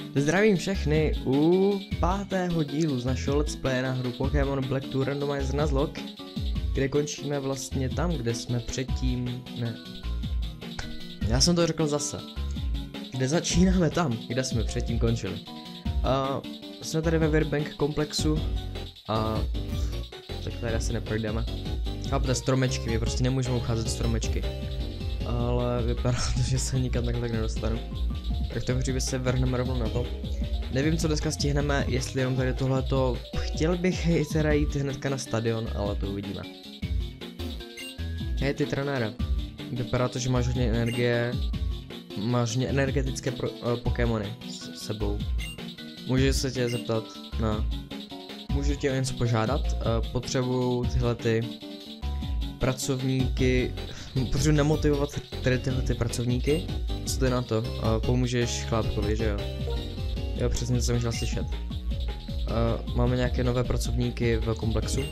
Zdravím všechny u 5. dílu z našeho let's play na hru Pokémon Black 2 Randomizer Nuzlocke, kde končíme vlastně tam, kde jsme předtím, ne. Já jsem to řekl zase. Kde začínáme tam, kde jsme předtím končili. Jsme tady ve Virbank komplexu a tak tady asi neprojdeme. Chápete, stromečky, my prostě nemůžeme ucházet stromečky. Ale vypadá to, že se nikam takhle tak nedostanu. Tak to hřívi se vrhneme rovnou na to. Nevím, co dneska stihneme, jestli jenom tady tohleto. Chtěl bych teda jít hnedka na stadion, ale to uvidíme. Hej ty trenére, vypadá to, že máš hodně energie. Máš hodně energetické Pokémony s sebou. Můžu se tě zeptat můžu tě o něco požádat? Potřebuju tyhle ty pracovníky. Potřebuji namotivovat tady tyhle ty pracovníky. Co to je na to? Pomůžeš chlápkovi, že jo? Jo, přesně to jsem chtěl slyšet. Máme nějaké nové pracovníky v komplexu?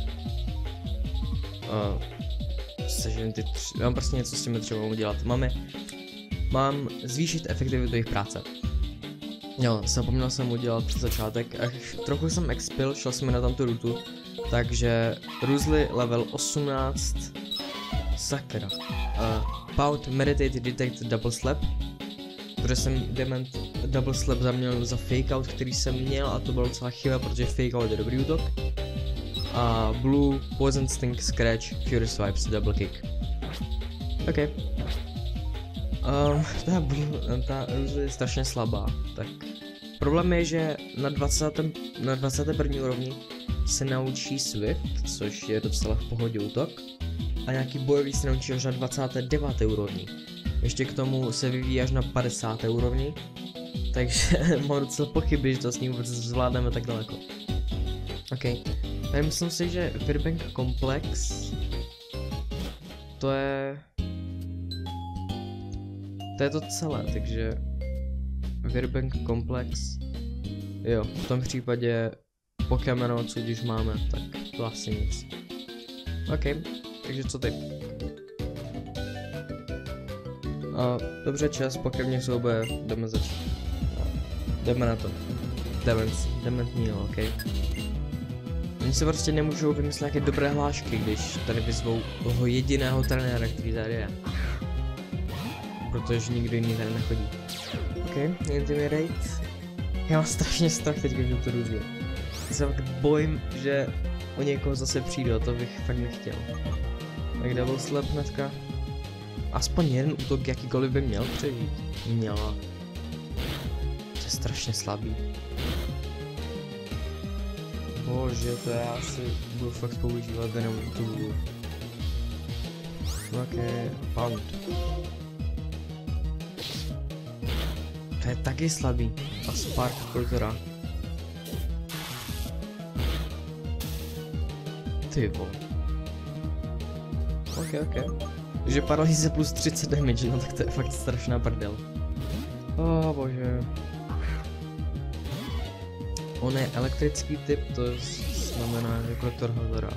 Mám prostě něco s tím třeba udělat. Mám zvýšit efektivitu jejich práce. Jo, zapomněl jsem udělat začátek. Trochu jsem expil, šel jsem na tamtu rutu. Takže Ruzly level 18. Sakra. Pout Meditate Detect Double Slap. Protože jsem Dement Double Slap zaměnil za Fake Out, který jsem měl, a to byla docela chyba, protože Fake Out je dobrý útok. A Blue Poison Sting Scratch Fury Swipes Double Kick. OK. Ta Ruzly je strašně slabá, tak problém je, že na 21. úrovni se naučí Swift, což je docela v pohodě útok, a nějaký bojový se naučí až na 29. úrovni. Ještě k tomu se vyvíjí až na 50. úrovni, takže mám docela pochyby, že to s ním vůbec zvládneme tak daleko. OK, tak myslím si, že Virbank komplex to je to celé, takže Virbank komplex, jo, v tom případě Pokémon, co když máme, tak to asi nic. OK, takže co teď? Dobře, čas, Pokémon souboje, jdeme začít. Jdeme na to. Dement Meal, OK. Oni se prostě nemůžou vymyslet nějaké dobré hlášky, když tady vyzvou toho jediného trenéra, který tady je. Protože nikdo jiný tady nechodí. OK, Intimidate. Já mám strašně strach teď, když to Ruzly. Já se fakt bojím, že o někoho zase přijdu, a to bych fakt nechtěl. Tak Double Slap hnedka. Aspoň jeden útok, jakýkoliv by měl přežít. Měla. To je strašně slabý. Bože, to já asi budu fakt používat jenom tu. OK, Pound. To je taky slabý. A Spark Kultura. Ty vole. OK. Takže paralýze plus 30 damage, no tak to je fakt strašná prdel. Bože. On je elektrický typ, to znamená jako Torhadora.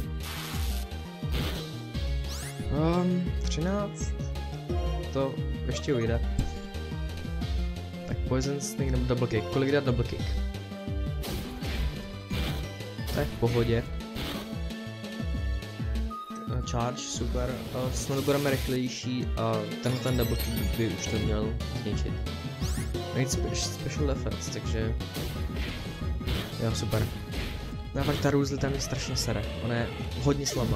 13. To ještě ujde. Tak Poison Sting nebo Double Kick. Kolik dá Double Kick? Tak v pohodě. Charge, super. Snad budeme rychlejší a ten Double Kick by už to měl zničit. Mít special defense, takže jo, super. No fakt ta Ruzly tam je strašně sere, ona je hodně slabá.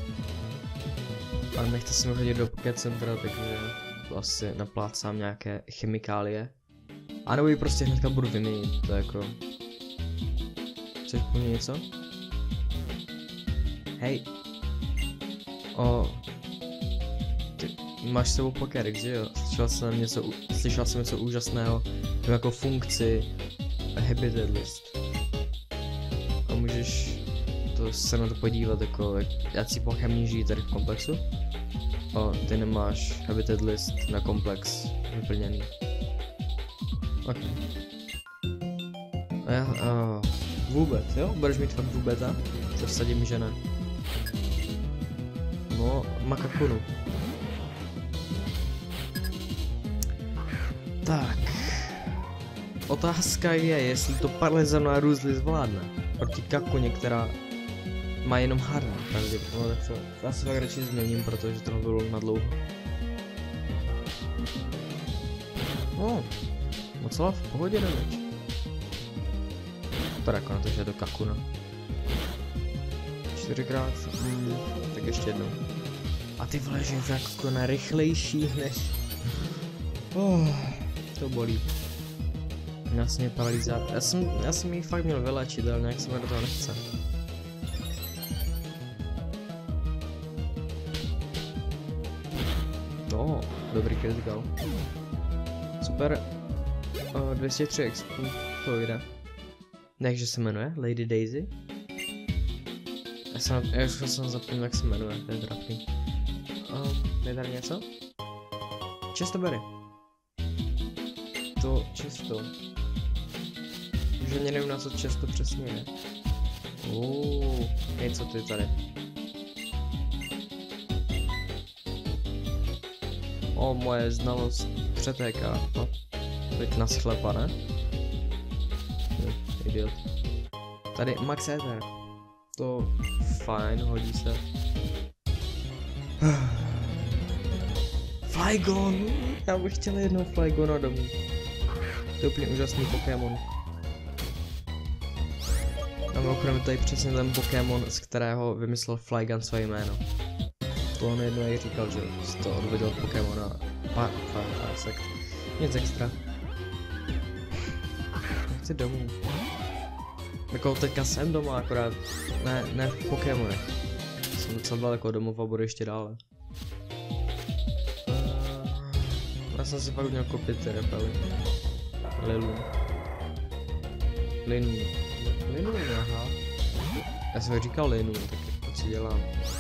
Ale nechce se mi chodit do Poké centra, takže to asi naplácám nějaké chemikálie. A nebo ji prostě hnedka budu vyměnit, to jako. Chceš po mně něco? Hej. Ty máš s sebou Pokédex, že jo? Slyšel jsem něco úžasného, jako funkci Habitat List. A můžeš se na to podívat, jako jaký Pokémoni žijí tady v komplexu. Ty nemáš Habitat List na komplex vyplněný. OK. Vůbec, jo? Budeš mít fakt vůbec, a? To vsadím, že ne. No, Makakunu. Tak. otázka je, jestli to Parlezano a Ruzli zvládne. Proti Kakuně, která má jenom Harna. Takže no, tak to já se fakt radši změním, protože to bylo na dlouho. No, docela v pohodě neveď. To jako na to, že je to Kakuna. 4krát, tak ještě jednou. A ty vole, že je ta Kakuna rychlejší než... to bolí. Jasně paralýza. Já jsem jí fakt měl vylečit, ale nějak se mi do toho nechce. Dobrý critical. Super. 203 XP, to jde. Takže se jmenuje Lady Daisy. Já jsem zapomněl, jak se jmenuje, to je trapný. Je tady něco? Chestoberry. To čisto. Už ani nevím, na co često přesně je. Co ty tady? Moje znalost přetéká. No, teď na schlepa, ne? Idiot. Tady Max Ether. To fajn, hodí se. Flygon! Já bych chtěl jednou Flygona domů. To je úplně úžasný Pokémon. A mimochodem tady přesně ten Pokémon, z kterého vymyslel Flygon své jméno. To on jednou i říkal, že z toho odvedl od Pokémona. Parsec. Nic extra. Chci domů. Jako teďka jsem doma, akorát ne v Pokémonech. Jsem docela daleko domů a budu ještě dále. Já jsem si fakt měl koupit ty repely. Linu, aha. Já jsem říkal Linu, tak co dělám?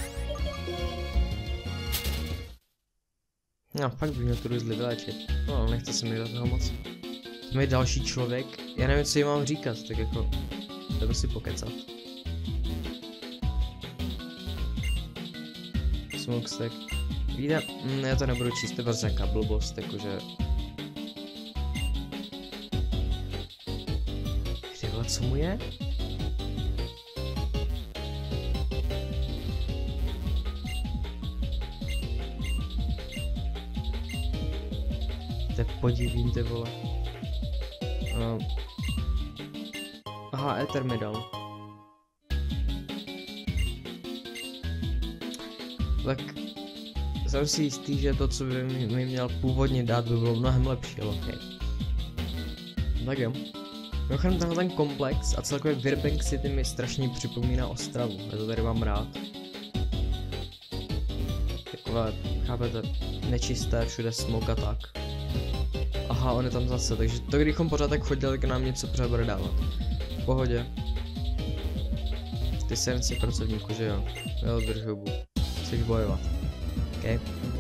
No, fakt bych měl tu Ruzli vylečit. No, nechce se mi do toho moc. To je další člověk, já nevím, co jim mám říkat, tak jako... Jdeme si pokecat. Smokestack. Víte, já to nebudu číst, to je prostě nějaká blbost, jakože... Tyhle, co mu je? To je podivný, ty vole. Aha, Ether mi dal. Tak jsem si jistý, že to, co by mi měl původně dát, by bylo mnohem lepší, ale okay. Tak jo. Mimochodem tenhle ten komplex a celkově Virbank City mi strašně připomíná Ostravu, já to tady mám rád. Takové, chápete, nečisté, všude smog a tak. Aha, on je tam zase, takže to kdybychom pořád tak chodili, tak nám něco třeba bude dávat. V pohodě. Ty senci pracovníku, že jo? Jo, drž hubu. Chceš bojovat. OK.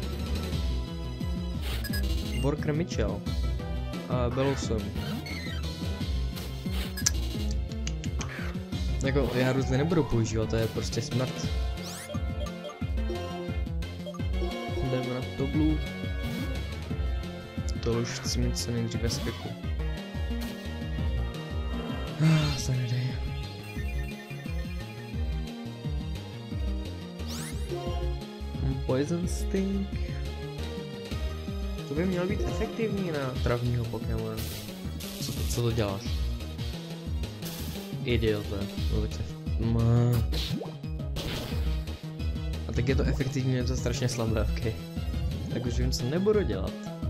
Worker Mitchell. Belusum. Jako, já Ruzli nebudu používat, to je prostě smrt. Jdeme na to blue. To už chci mít co nejdříve spěku. Zanedej. Poison Sting. To by mělo být efektivní na travního Pokémona. Co to děláš? Idiote. No tak se... A tak je to efektivní, je to strašně slabé, ok. Tak už vím, co nebudu dělat.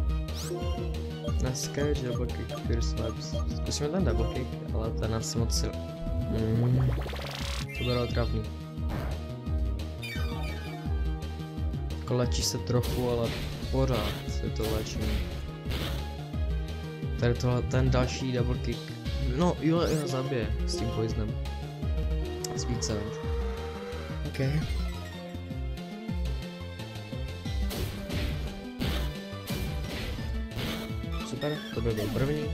Na Sky double kick, Fierce Vibes. Zkusíme ten double kick, ale ten nás moc sil. To bude otravný. Jako léčí se trochu, ale pořád se to léčí. Tady tohle, ten další double kick. No jo, zabije s tím poisonem. Speed 7. OK. Super, to by byl první.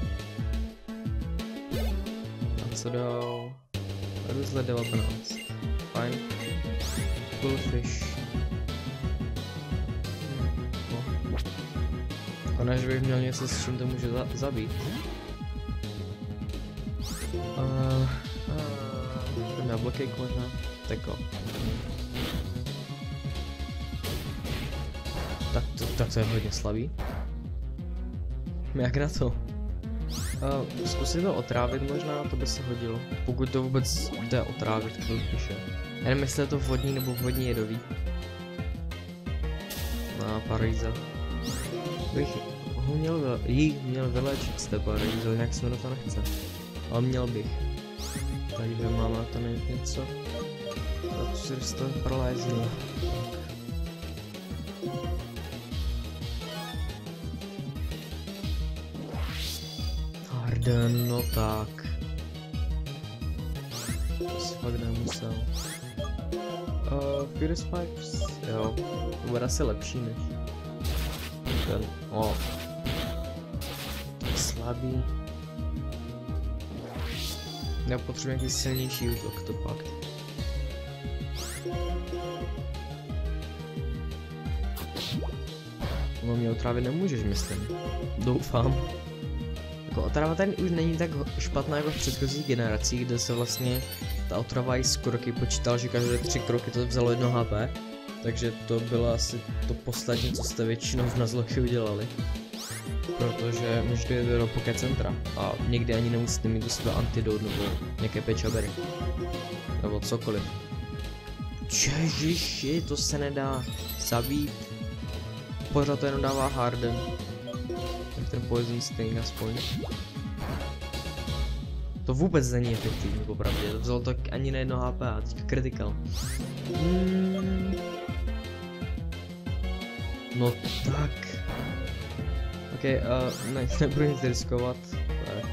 A co dál? Ruzle 19. Fajn. Bullfish. A než bych měl něco, s čím to může zabít. Double kick možná. Tako. Tak to je hodně slabý. Jak na to? Zkusit to otrávit možná, to by se hodilo. Pokud to vůbec jde otrávit, to píše. Já nevím, jestli je to vodní nebo vodní jedový. Parýza. Bych ho měl vylečit z té parýzy, jak se mi to nechce. Ale měl bych. Takže mám na to něco. A co si to prolézlo. Harden, no tak. To si fakt nemusel. Furious Pipes, jo, to bude asi lepší než ten, tak slabý. Já potřebuji nějaký silnější útok, to fakt. No mě otrávit nemůžeš, myslím. Doufám. Jako otrava tady už není tak špatná jako v předchozích generacích, kde se vlastně ta otrava i z kroky počítal, že každé 3 kroky to vzalo 1 HP. Takže to bylo asi to poslední, co jste většinou v Nuzlocke udělali. Protože můžete jít do Poké Centra a někdy ani nemusíte mít do sebe antidot nebo nějaké pečabery. Nebo cokoliv. Ježiši, to se nedá zabít. Pořád to jenom dává Harden. Tak ten Poison Sting aspoň. To vůbec není efektivní, popravdě, to vzalo tak ani na 1 HP a teďka critical. No tak. Ok, nebudu nic riskovat. Tak.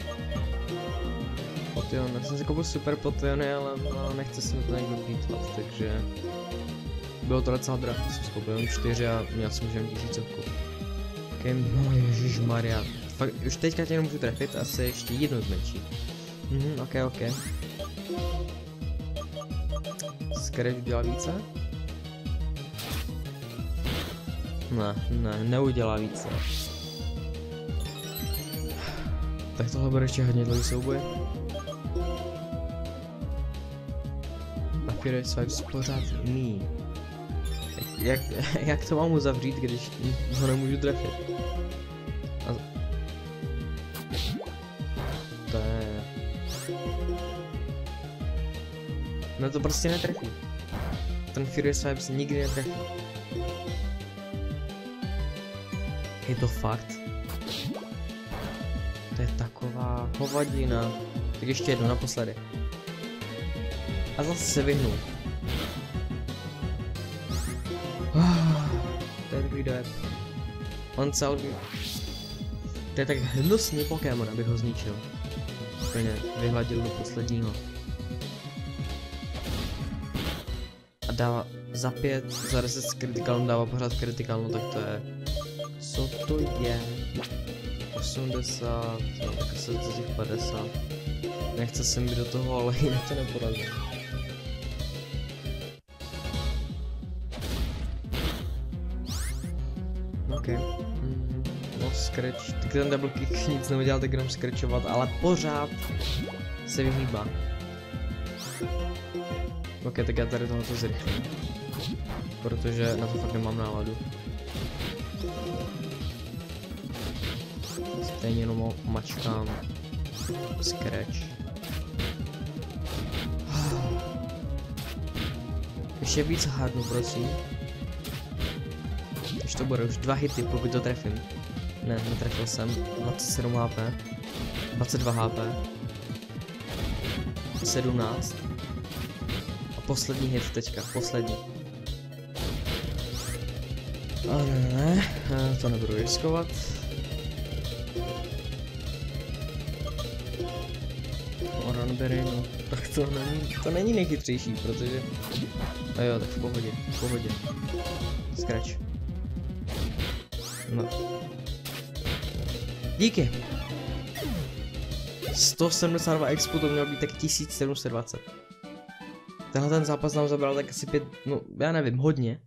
Potion, já jsem si koupil super potiony, ale nechce se mi to někdo plýtvat, takže... Bylo to docela drahé, jsem si koupil jenom 4 a měl jsem už jen 1000. Ok, no ježišmarja. Fakt, už teďka tě nemůžu trefit, asi ještě jednou zmenší. Ok. Scratch udělá více? Ne, neudělá více. Tak tohle bude ještě hodně dlouhý souboj. A Furious Pipes pořád jiný. Jak to mám uzavřít, když ho nemůžu trefit? To je... No to prostě netrefí. Ten Furious Pipes nikdy netrefí. Je to fakt? To je taková hovadina. Tak ještě jednou naposledy. A zase se vyhnul. To je takový dojeb. On celý... To je tak hnusný Pokémon, abych ho zničil. Úplně vyhladil do posledního. A dává za 5, za 10 s kritikalem dává pořád kritikal, no tak to je... Co to je? 80, no, tak se to těch 50. Nechce se mi do toho, ale jinak to neporazí. Ok. No scratch, tak ten double kick nic neudělal, tak jenom scratchovat, ale pořád se vyhýbá. Ok, tak já tady tohoto zrychlím. Protože na to fakt nemám náladu. Stejně jenom mačkám scratch. Ještě víc hardnu, prosím. Už to bude, už 2 hity, pokud to trefím. Ne, netrefil jsem. 27 HP. 22 HP. 17. A poslední hit teďka, poslední. A ne, to nebudu riskovat. Oranberry, no, tak to není nejchytřejší, protože... A jo, tak v pohodě. Scratch. No. Díky. 172 expu, to mělo být tak 1720. Tenhle ten zápas nám zabral tak asi 5, no já nevím, hodně.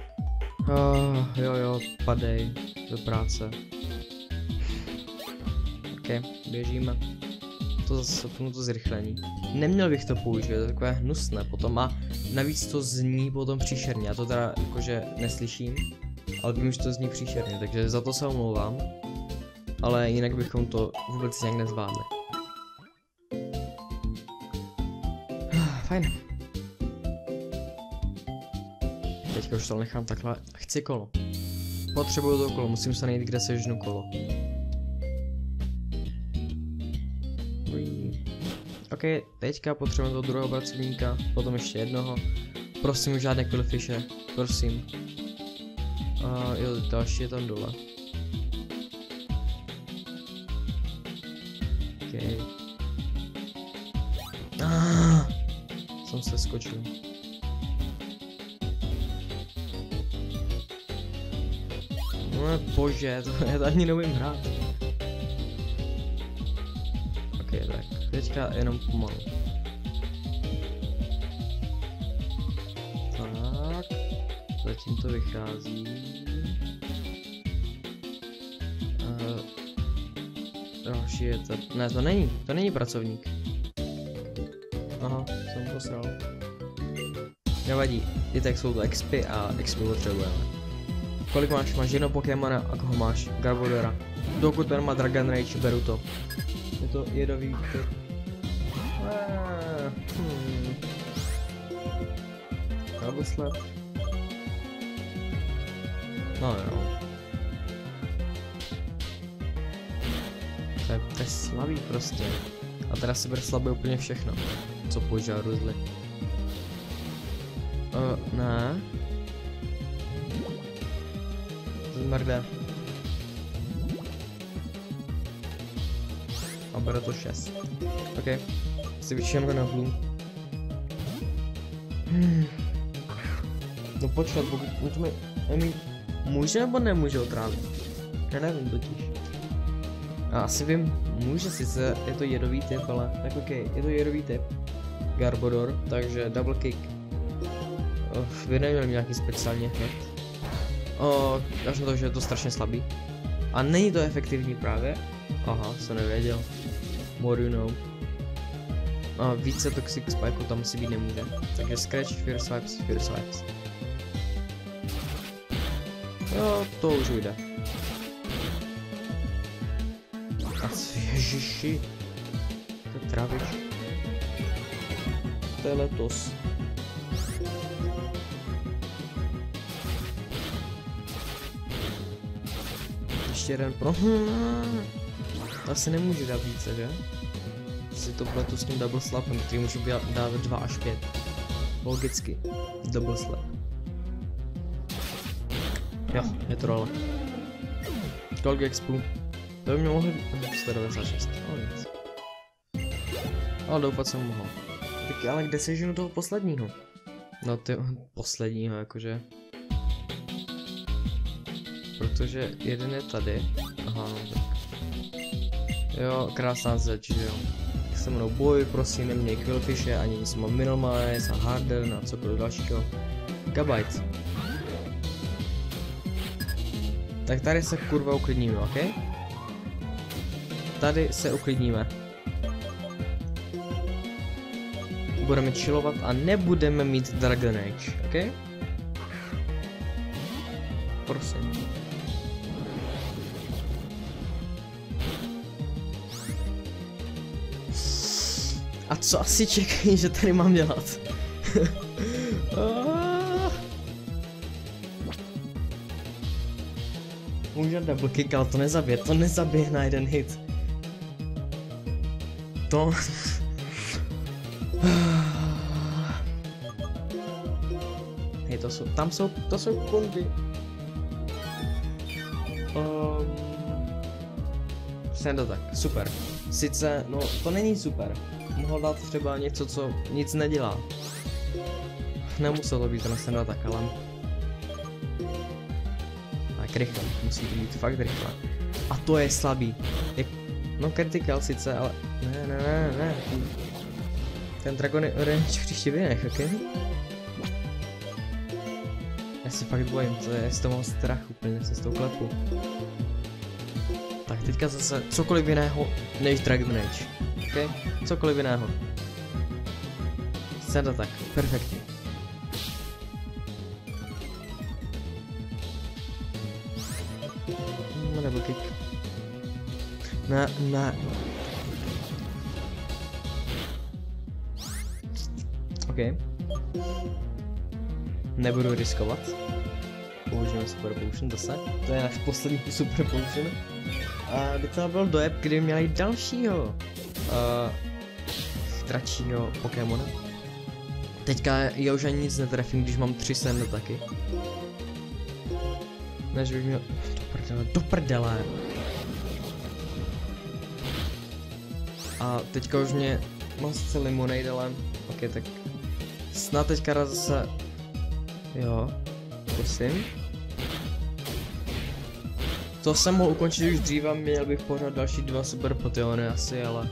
Jo, padej do práce. Ok, běžíme. To zase to zrychlení. Neměl bych to použít, je to takové hnusné potom a navíc to zní potom příšerně. Já to teda jakože neslyším, ale vím, že to zní příšerně, takže za to se omlouvám. Ale jinak bychom to vůbec nějak nezvládli. Fajn. Teďka už to nechám takhle. Chci kolo. Potřebuju to kolo, musím se najít, kde sežnu kolo. Ok, teďka potřebujeme toho druhého pracovníka, potom ještě jednoho. Prosím už žádné quillfishe, prosím. A jo, další je tam dole. Ok. Jsem se skočil. No bože, to já ani neumím hrát. Ok, tak, teďka jenom pomalu. Tak, zatím to vychází. Další je to, ne, to není pracovník. Aha, jsem posral. Nevadí, i tak jsou to expy a expy potřebujeme. Kolik máš? Máš jedno Pokémona a koho máš? Garbodora. Dokud ten má Dragon Rage, beru to. Je to jedový typ. Galboslap. No jo. To je slabý prostě. A teda si bude slabé úplně všechno. Co používá Ruzly. Ne. Zmrde. A bude to 6. Ok. Si vyšijeme na blue. No počkat, pokud může nebo nemůže otrávit? Já nevím totiž. A asi vím, může sice, je to jedový typ, ale tak ok, je to jedový typ. Garbodor, takže double kick. Vy neměl nějaký speciální efekt. Až na to, že je to strašně slabý. A není to efektivní právě. Aha, jsem nevěděl. More you know. A více Toxic Spike tam si být nemůže. Takže Scratch, Fear Swipes. Jo, to už jde. A ježiši. To je trávič. To je letos. Ještě jeden pro... To asi nemůžu dát více, že? Si to pletu s tím double slapem, který můžu dát 2 až 5. Logicky. Double slap. Jo, je to role. Kolik expů? To by mě mohlo být 196, ale nic. Ale doufat jsem mohl. Tak ale kde seženu toho posledního? No ty posledního jakože. Protože jeden je tady. Aha, no tak. Jo, krásná zeď, že jo. Se mnou boj, prosím, neměj quillfishe, ani nic mám Minimize a Harden a cokoliv dalšího. Gabite. Tak tady se kurva uklidníme, ok? Tady se uklidníme. Budeme chillovat a nebudeme mít Dragon Rage, ok? Prosím. A co asi čekají, že tady mám dělat? Můžu double kick, ale to nezabije na jeden hit. To... Hej, to jsou kundy. Jsem to tak, super. Sice, no to není super. Mohl dát třeba něco, co nic nedělá. Nemuselo to být na tak, ale... Tak rychle, musí to být fakt rychle. A to je slabý. No critical sice, ale... Ne. Ten Dragon Rage příště vynech, ok? Já si fakt bojím, to je z toho strach úplně, se s tou klepu. Tak teďka zase cokoliv jiného než Dragon Rage, ok? OK, cokoliv jiného. Sada tak, perfektní. Double kick. Na. OK. Nebudu riskovat. Použijeme super potion zase. To je náš poslední super potion. A docela byl dojeb, kdy měli dalšího chytračího Pokémona. Teďka já už ani nic netrefím, když mám 3 sendy taky. Než bych měl... Do prdele. A teďka už mě mám sice Lemonade, ale... Ok, tak... Snad teďka zase... Jo. Prosím. To jsem mohl ukončit už dříve, měl bych pořád další 2 super Pokémony asi, ale...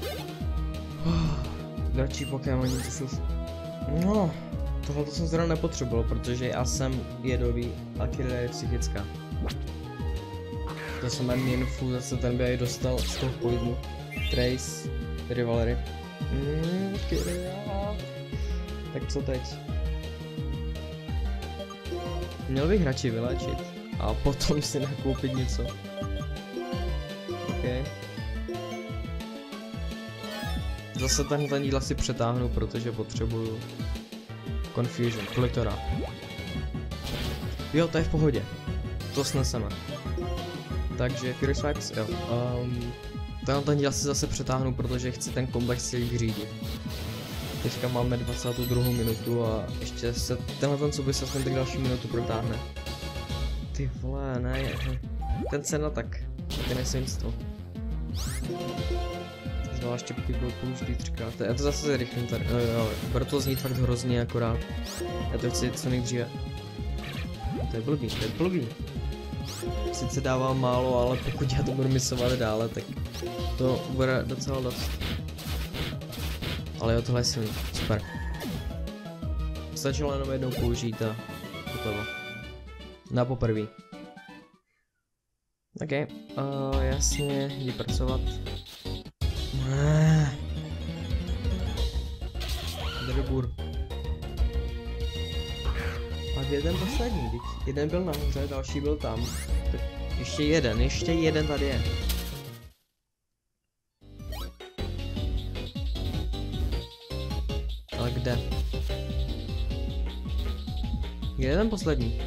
Další Pokémoni, to jsou... No, tohle jsem zrovna nepotřeboval, protože já jsem jedový a Kirlia je psychická. To jsem main full, zase ten by jej dostal z toho pohybu. Trace, Rivalry. Kirlia. Tak co teď? Měl bych radši vylečit a potom si nakoupit něco. OK. Zase ten díl asi přetáhnu, protože potřebuju Confusion, kolektora. Jo, to je v pohodě. To sneseme. Takže Fury Swipes, jo. Ten díl asi zase přetáhnu, protože chci ten comeback si vyřídit. Teďka máme 22. minutu a ještě se tenhle souboj aspoň tak další minutu protáhne. Ty vole, ne. Ten cena tak. Ty nejsem z toho. Zvláště pokud byl použitý 3krát. Já to zase rychlím tady. Jo, proto to zní fakt hrozně akorát. Já to chci co nejdříve. To je blbý. Sice dávám málo, ale pokud já to budu misovat dále, tak to bude docela dost. Ale jo, tohle je silný, super. Stačilo jenom jednou použít a hotovo. Na poprvé. OK, jasně, jdi pracovat. Dribur. A kde je ten poslední? Jeden byl nahoře, další byl tam. Tak ještě jeden tady je. Ale kde? Kde je ten poslední?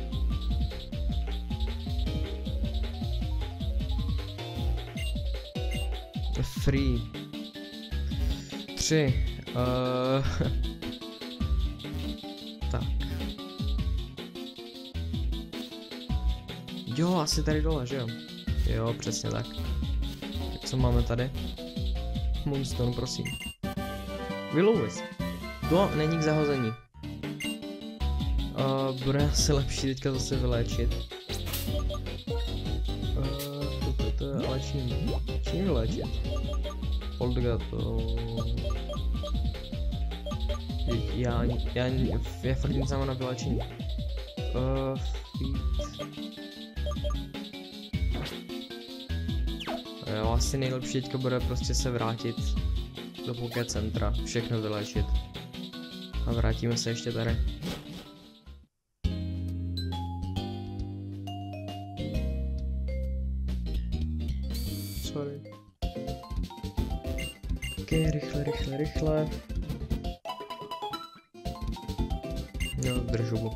Free. 3. Tak. Jo, asi tady dole, že jo? Jo, přesně tak. Tak co máme tady? Moonstone, prosím. Willows. To není k zahození. Bude asi lepší teďka zase vyléčit. Ale čím vyléčit? Polgato. Já fakt nic znám na vyléčení. Jo, asi nejlepší teďka bude prostě se vrátit do Poké centra, všechno vyléčit. A vrátíme se ještě tady. Sorry. Ok, rychle. Jo, držu.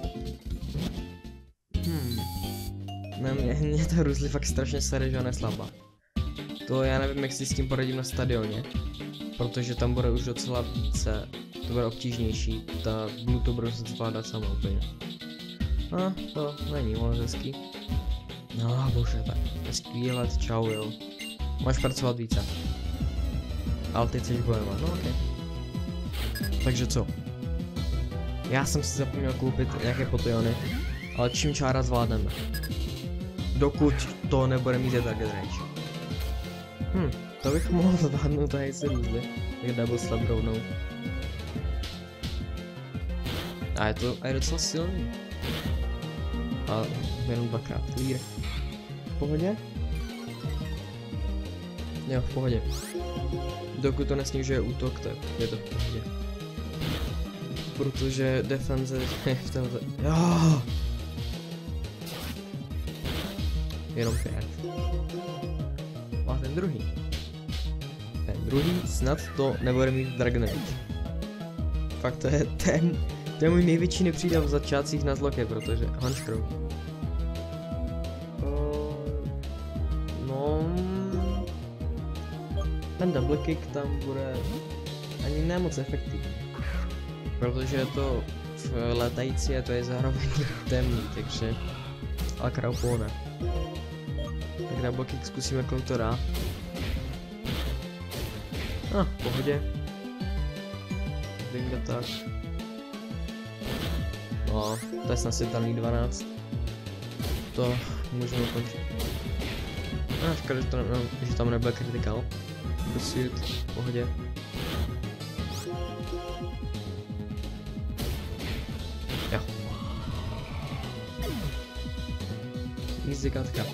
Ne, mě ta Ruzli fakt strašně sere, že ona je slabá. To já nevím, jak si s tím poradím na stadioně. Protože tam bude už docela více. To bude obtížnější. Ta Blue to bude se zvládat sama úplně. A to není moc hezký. No bože, tak hezký let, čau jo. Máš pracovat více. Ale teď chceš bojovat, no ok. Takže co? Já jsem si zapomněl koupit nějaké potiony, ale čím čára zvládneme. Dokud to nebude mít target range. To bych mohl zvládnout tady se různě. Tak double slap rovnou. A je docela silný. A jenom dvakrát clear. V pohodě? Jo, v pohodě. Dokud to nesnižuje útok, tak je to v pohodě. Protože defenze je v této... Jo! Jenom 5. A ten druhý. Ten druhý snad to nebude mít Dragon Rage. Fakt to je můj největší nepřítel v začátcích na zloke, protože Hunchcrow. No... Ten double kick tam bude ani ne moc efektivní. Protože je to v letající a to je zároveň temný, takže... A Kraupone. Tak double kick zkusíme Klautora. V pohodě. Wing attack. No, to je snesitelný 12. To můžeme ukončit. Škoda, že tam nebyl critical. Pursuit, v pohodě. Jo. Easy katka.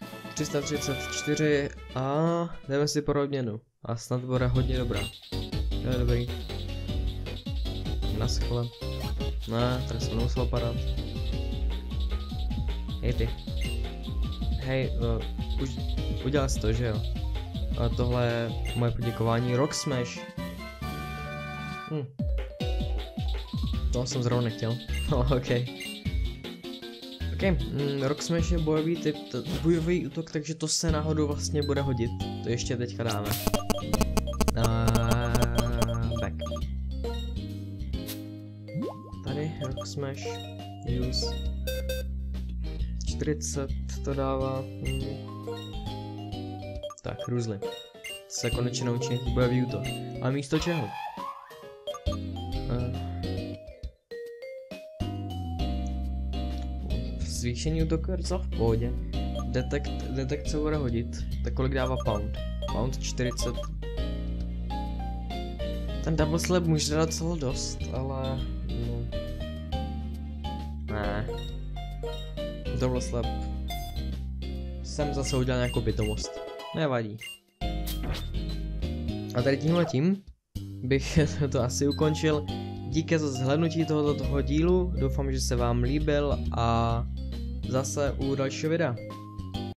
334 a jdeme si po odměnu. A snad bude hodně dobrá. To je dobrý. Naschle. Ne, tady jsem nemusel padat. Hej ty. Hej, už udělal jsi to, že jo? A tohle je moje poděkování. Rock Smash. To jsem zrovna nechtěl. OK. Rock Smash je bojový typ, bojový útok, takže to se náhodou vlastně bude hodit. To ještě teďka dáme. Back. Tady Rock Smash. Use. 40 to dává. Tak, Ruzly. Se konečně naučí bojový útok. A místo čeho? Zvýšení útoku je docela v pohodě. Detect se bude hodit. Tak kolik dává pound? Pound 40. Ten double slap může dát docela dost, ale... No. Ne. Double slap. Jsem zase udělal nějakou pitomost. Nevadí. A tady tímhletím bych to asi ukončil. Díky za zhlédnutí tohoto dílu. Doufám, že se vám líbil a zase u dalšího videa.